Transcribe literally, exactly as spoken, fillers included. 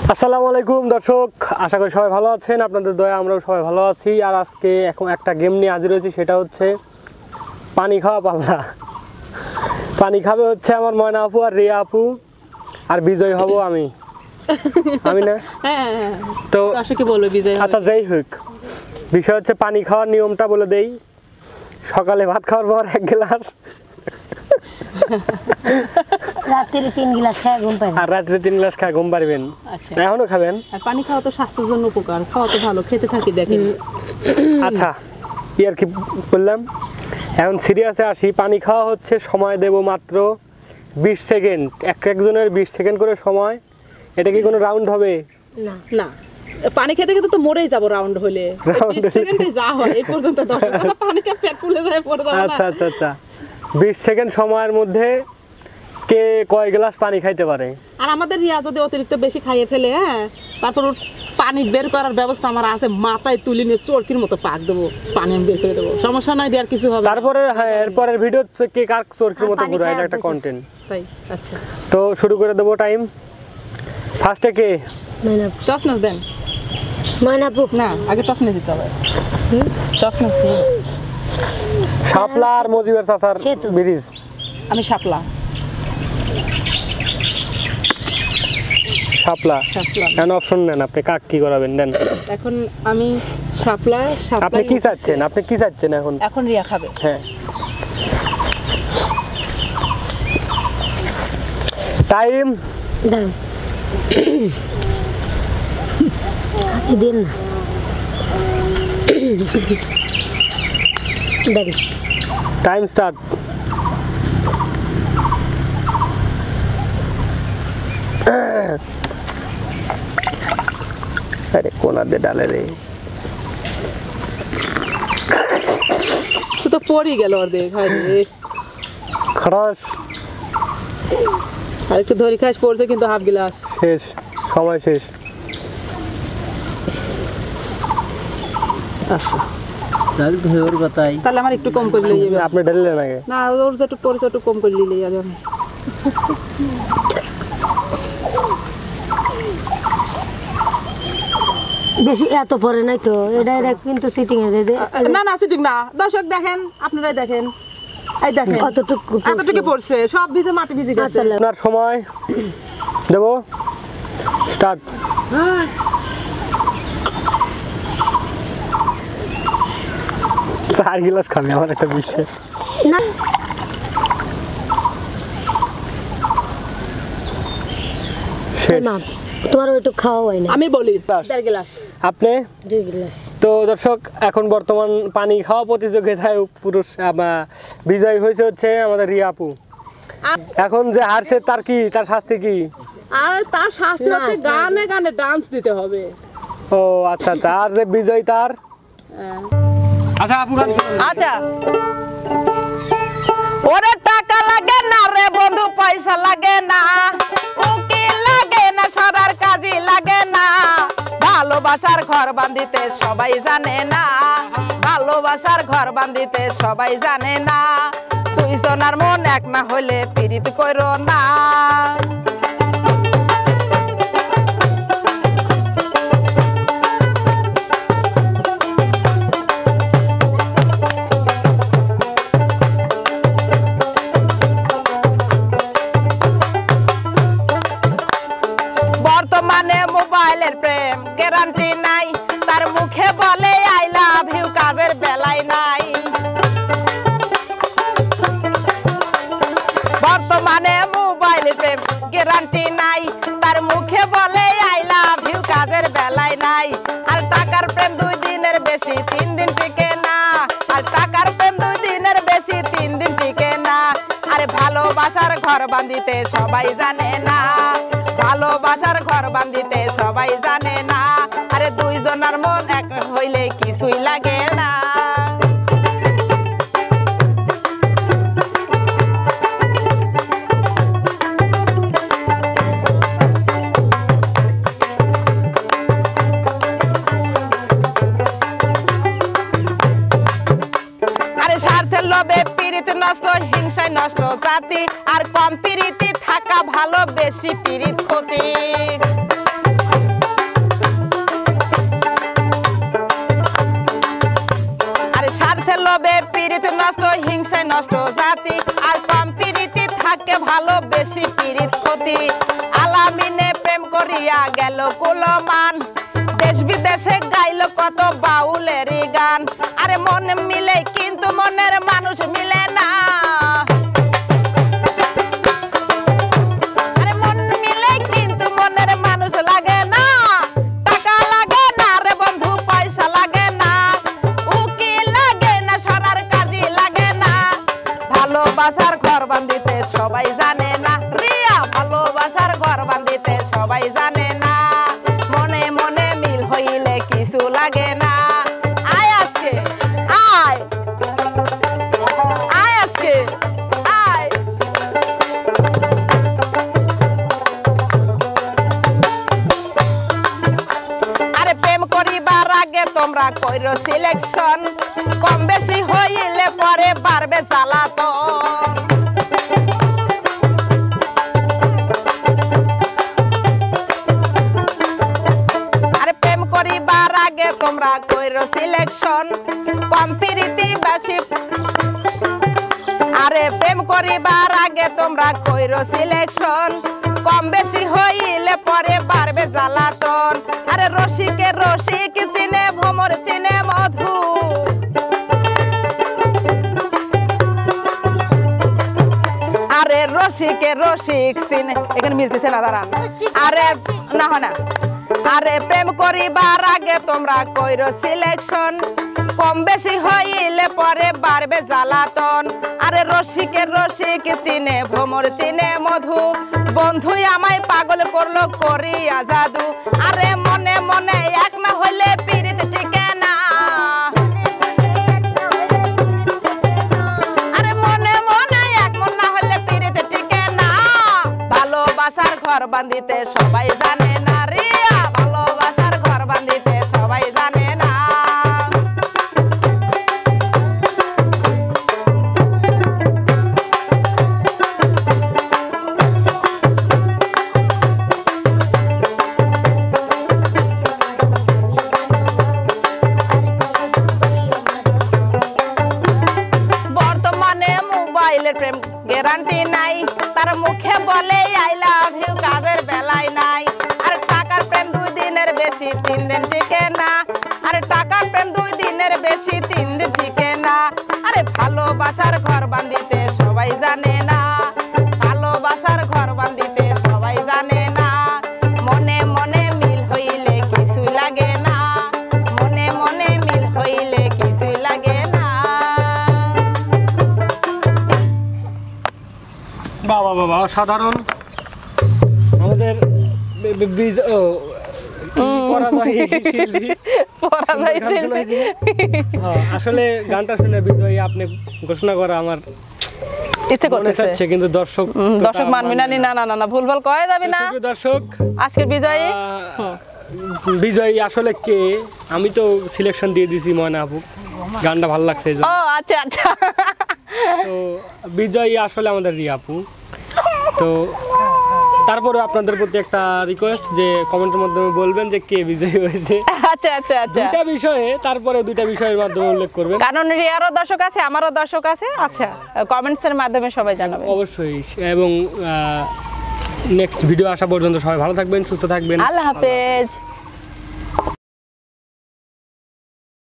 আসসালামু আলাইকুম দর্শক, আশা করি সবাই ভালো আছেন। আপনাদের দয়া আমরাও সবাই ভালো আছি। আর আজকে এখন একটা গেম নিয়ে হাজির হয়েছি, সেটা হচ্ছে পানি খাওয়া পাল্লা। পানি খাবে হচ্ছে আমার ময়না আপু আর রিয়া আপু, আর বিজয় হব আমি। আমি না তো আশাকে বলবে বিজয়। আচ্ছা, যাই হোক, বিষয় হচ্ছে পানি খাওয়ার নিয়মটা বলে দেই। সকালে ভাত খাওয়ার পর এক গ্লাস, রাত্রে তিন গ্লাস খায় ঘুম পাবেন, আর রাত্রে তিন গ্লাস খায় ঘুম পারবেন। আচ্ছা, এখনো খাবেন। আর পানি খাওয়া তো স্বাস্থ্যের জন্য উপকার, খাওয়া তো ভালো, খেতে থাকি দেখেন। আচ্ছা, ইয়ার কি বললাম, এখন সিরিয়াসে আসি। পানি খাওয়া হচ্ছে, সময় দেব মাত্র বিশ সেকেন্ড, এক একজনের বিশ সেকেন্ড করে সময়। এটা কি কোনো রাউন্ড হবে? না না, পানি খেতে খেতে তো মরেই যাব রাউন্ড হলে। বিশ সেকেন্ডে যা হয় এই পর্যন্ত দশ কথা পানি খেয়ে পেট ফুলে যায় পড়ে দাও না। আচ্ছা আচ্ছা আচ্ছা, বিশ সেকেন্ড সময়ের মধ্যে কে কয় গ্লাস পানি খাইতে পারে? আর আমাদের রিয়া যদি অতিরিক্ত বেশি খাইয়ে ফেলে, হ্যাঁ, তারপর ওর পানি বের করার ব্যবস্থা আমার আছে। মাথায় তুলে নিয়ে চরকির মতো পাক দেবো, পানি আমি বের করে দেবো, সমস্যা নাই, আর কিছু হবে না। তারপরে হ্যাঁ, এরপরের ভিডিও কে কার চরকির মতো পুরো, এটা একটা কন্টেন্ট। তাই আচ্ছা, তো শুরু করে দেবো। টাইম ফার্স্টে কে? চশমা দেন। ময়নাপু না, আগে চশমা দিতে হবে। হুম, চশমা দিতে হবে। শাপলা আর মজিবের চাচার ব্রিজ। আমি শাপলা। শাপলা শাপলা। এখন অপশন নেন, আপনি কাক কি করাবেন দেন। এখন আমি শাপলা। শাপলা আপনি কি চাচ্ছেন? আপনি কি চাচ্ছেন এখন? এখন রিয়া খাবে। হ্যাঁ, টাইম দাম দিন না দেন। Time start. আরে কোনা দে ডালে রে, তো পড়ি গেল অর্ধেক। হায় রে, খরচ আর একটু ধরি খাস পড়ছে কিন্তু হাফ গ্লাস শেষ, সময় শেষ। আচ্ছা, তাহলে আমার একটু কম করে নিয়ে যাবে। আপনি ঢেললেন আগে। না, ওর যে একটু পড়ছে একটু কম করে নিলে যাবে। আমি বেশি এত পরে নাই তো, এটা এটা কিন্তু সিটিং এর যে না না সিটিং না। দর্শক দেখেন, আপনারাই দেখেন, এই দেখেন কতটুকু এতটুকু পড়ছে, সব ভিজে মাটি ভিজে গেছে। আপনার সময় দেব, স্টার্ট। চার গ্লাস খাবে আমার একটা বিষয় না। শেষ। মা, তোমার ওইটুকু খাওয়া হয় না। আমি বলি দেড় গ্লাস। আপনি? দুই গ্লাস। তো দর্শক, এখন বর্তমান পানি খাওয়া প্রতিযোগিতায় পুরুষ আহ, বিজয়ী হয়েছে হচ্ছে আমাদের রিয়া আপু। এখন যে হারছে তার কি, তার শাস্তি কি? আর তার শাস্তি হচ্ছে গানে গানে ডান্স দিতে হবে। ও আচ্ছা আচ্ছা, আর যে বিজয় তার? আচ্ছা আপু গান শুনুন। আচ্ছা, ওরে টাকা লাগে না রে বন্ধু, পয়সা লাগে না, উকিল লাগে না, সবার কাজই লাগে না, ভালোবাসার ঘর বাঁধিতে সবাই জানে না, ভালোবাসার ঘর বাঁধিতে সবাই জানে না, দুইজনের মন এক না হলে পীড়িত করো না। বর্তমানে মোবাইলের প্রেম গ্যারান্টি নাই, তার মুখে বলে আই লাভ ইউ, কাজের বেলায় নাই। বর্তমানে মোবাইলের প্রেম গ্যারান্টি নাই, তার মুখে বলে আই লাভ ইউ, কাজের বেলায় নাই। আর টাকার প্রেম দুই দিনের বেশি তিন দিন টিকে না, আর টাকার প্রেম দুই দিনের বেশি তিন দিন টিকে না। আরে ভালোবাসার ঘর বাঁধিতে সবাই জানে না, ভালোবাসার ঘর বাঁধিতে সবাই জানে না, আরে দুইজনের মন এক হইলে কিছুই লাগে না। আরে স্বার্থের লোভে পীড়িত নষ্ট, হিংসায় নষ্ট জাতি, আর কম পীড়িতি থাকা ভালো, বেশি পীড়িত ক্ষতি। পিরিত নষ্ট হিংসায় নষ্ট জাতি আর কম পিরিতি থাকে ভালো বেশি পিরিত ক্ষতি আলামিনে প্রেম করিয়া গেল কুলমান দেশ বিদেশে গাইলো কত বাউলেরই গান আরে মন মিলে কিন্তু মনের মানুষ মিলে না আরে মন মিলে কিন্তু মনের মানুষ লাগে না টাকা লাগে না রে বন্ধু পয়সা লাগে না উকিল লাগে না সরার কাজই লাগে না ভালোবাসার ঘর বান্ধিতে সবাই জানে না রিয়া ভালোবাসার ঘর বান্ধিতে সবাই জানে না মনে মনে মিল হইলে কিছু লাগে না আয় আজকে আয় আয় আজকে আয় আরে প্রেম করিবার আগে তোমরা কইরো সিলেকশন কম বেশি হইলে পরে পারবে জ্বালাতন আরে প্রেম করিবার আগে তোমরা কইরো সিলেকশন কম পিরিতি বেশি আরে প্রেম করিবার আগে তোমরা কইরো সিলেকশন কম বেশি হইলে পরে পারবে জ্বালাতন আরে রসিকে রসিক চিনে ভ্রমর চিনে মধু আরে রসিকে রসিক চিনে এখানে মিলতেছে না দাঁড়ান আরে না হয় না আরে প্রেম করিবার আগে তোমরা কইরো সিলেকশন কম বেশি হইলে পরে বাড়বে জ্বালাতন আরে রসিকের রসিক চিনে ভ্রমর চিনে মধু বন্ধুই আমায় পাগল করলো করিয়া জাদু আরে মনে মনে এক না হইলে পিরিত টিকে না আরে মনে মনে এক মন না হইলে পিরিত টিকে না ভালোবাসার ঘর বান্ধিতে সবাই জানে না রিয়া ভালোবাসার ঘর বান্ধিতে সবাই জানে না বর্তমানে মোবাইলের প্রেম গ্যারান্টি নাই তার মুখে বলে আই লাভ ইউ কাজের বেলায় নাই আর টাকার প্রেম দুই দিনের বেশি তিন দিন টিকে না আরে টাকার প্রেম দুই দিনের বেশি তিন দিন টিকে না আরে ভালোবাসার ঘর বান্ধিতে সবাই জানে না ভালোবাসার ঘর বান্ধিতে সবাই জানে না মনে মনে মিল হইলে কিছুই লাগে না মনে মনে মিল হইলে কিছুই লাগে না বাবা বাবা অসাধারণ আমাদের বি- বি- বিজ- ও, পরাজয়ী শিল্পী। পরাজয় শিল্পী হ্যাঁ, আসলে গানটা শুনে বিজয়ী আপনি ঘোষণা করা আমার ইচ্ছে মনে করতেছে চাচ্ছে কিন্তু দর্শক উম, দর্শক মানবি না নি, না না না না ভুলভাল কয়ে যাবি না সুপ্রিয় দর্শক আজকের বিজয়ী আহ, বিজয়ী আসলে কে আমি তো সিলেকশন দিয়ে দিছি ময়না আপু গানটা ভালো লাগছে এই জন্য। ও আচ্ছা আচ্ছা তো বিজয়ী আসলে আমাদের রিয়া আপু তো তারপরে আপনাদের প্রতি একটা রিকোয়েস্ট যে কমেন্টের মাধ্যমে বলবেন যে কে বিজয়ী হয়েছে আচ্ছা আচ্ছা আচ্ছা দুইটা বিষয়ে তারপরে দুইটা বিষয়ের মাধ্যমে উল্লেখ করবেন কারণ রিয়ারও দর্শক আছে আমারও দর্শক আছে আচ্ছা কমেন্টস এর মাধ্যমে সবাই জানাবে অবশ্যই এবং নেক্সট ভিডিও আসা পর্যন্ত সবাই ভালো থাকবেন সুস্থ থাকবেন আল্লাহ হাফেজ